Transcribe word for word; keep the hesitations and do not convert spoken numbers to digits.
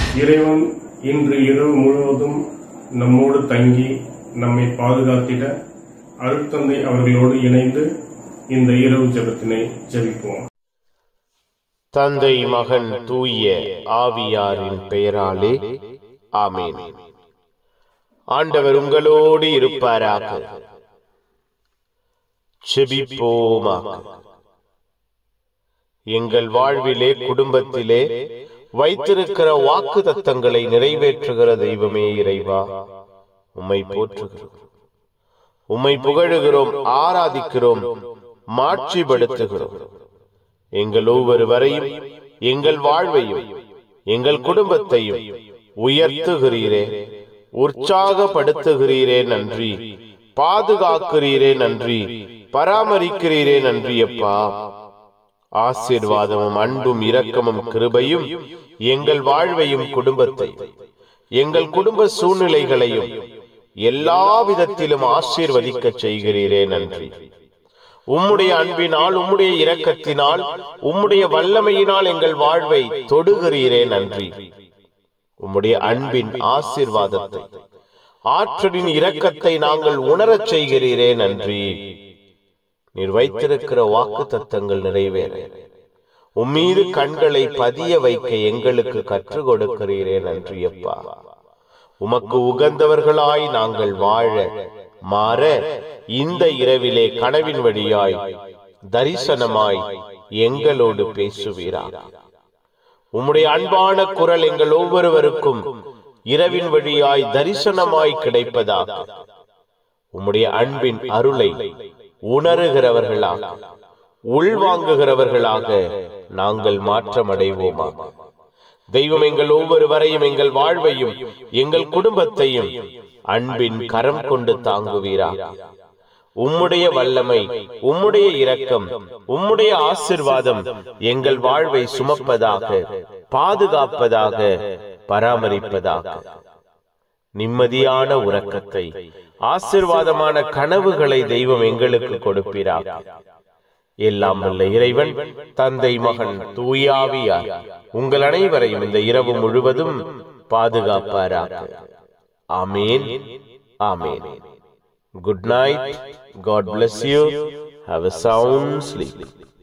இறைவன் இன்று இரவு முழுவதும் நம்மோடு தங்கி நம்மை பாதுகாத்திட அருட்தந்தை அவர்களோடு இணைந்து இந்த இரவு ஜெபத்தினை ஜெபிப்போம். தந்தை, மகன், தூய ஆவியாரின் பெயராலே ஆமென். ஆண்டவர் உங்களோடு இருப்பாராக. ஜெபிப்போமாக. எங்கள் வாழ்விலே, குடும்பத்திலே வைத்திருக்கிற வாக்கு தத்தங்களை நிறைவேற்றுகிற தெய்வமே இறைவா, உம்மை போற்றுகிறோம், உம்மை புகழுகிறோம், ஆராதிக்கிறோம், மாட்சிப்படுத்துகிறோம். எங்கள் ஒவ்வொருவரையும், எங்கள் வாழ்வையும், எங்கள் குடும்பத்தையும் உயர்த்துகிறீரே, உற்சாகப்படுத்துகிறீரே நன்றி. பாதுகாக்கிறீரே நன்றி. பராமரிக்கிறீரே நன்றி அப்பா. ஆசீர்வாதமும் அன்பும் இரக்கமும் கிருபையும் எங்கள் வாழ்வையும் குடும்பத்தையும் எங்கள் குடும்ப சூழ்நிலைகளையும் எல்லா விதத்திலும் ஆசீர்வதிக்க செய்கிறீரே நன்றி. உம்முடைய அன்பினால், உம்முடைய இரக்கத்தினால், உம்முடைய வல்லமையினால் எங்கள் வாழ்வை தொடுகிறீரே நன்றி. உம்முடைய அன்பின் ஆசீர்வாதத்தை, ஆற்றலின் இரக்கத்தை நாங்கள் உணரச் செய்கிறீரே நன்றி. நீர் வைத்திருக்கிற வாக்கு தத்தங்கள் நிறைவேற உம்மீது கண்களை பதிய வைக்க எங்களுக்கு கற்றுக் கொடுக்கிறீரே நன்றி அப்பா. உமக்கு உகந்தவர்களாய் நாங்கள் வாழ மாற இந்த இரவிலே கனவின் வழியாய், தரிசனமாய் எங்களோடு பேசுவீராக. உம்முடைய அன்பான குரல் எங்கள் ஒவ்வொருவருக்கும் இரவின் வழியாய் தரிசனமாய் கிடைப்பதாக. உம்முடைய அன்பின் அருளை உணருகிறவர்களாக, உள்வாங்குகிறவர்களாக நாங்கள் மாற்றமடைவோமா. தெய்வம் எங்கள் ஒவ்வொருவரையும், எங்கள் வாழ்வையும், எங்கள் குடும்பத்தையும் அன்பின் கரம் கொண்டு தாங்குவீராக. உம்முடைய வல்லமை, உம்முடைய இரக்கம், உம்முடைய ஆசீர்வாதம் எங்கள் வாழ்வை சுமப்பதாக, பாதுகாப்பதாக, பராமரிப்பதாக. நிம்மதியான உறக்கத்தை, ஆசீர்வாதமான கனவுகளை தெய்வம் எங்களுக்கு கொடுப்பீராக. எல்லாம் வல்ல இறைவன், தந்தை, மகன், தூய ஆவியார் உங்கள் அனைவரையும் இந்த இரவு முழுவதும் பாதுகாப்பாராக. ஆமேன், ஆமேன். Good night. God bless you. Have a sound sleep.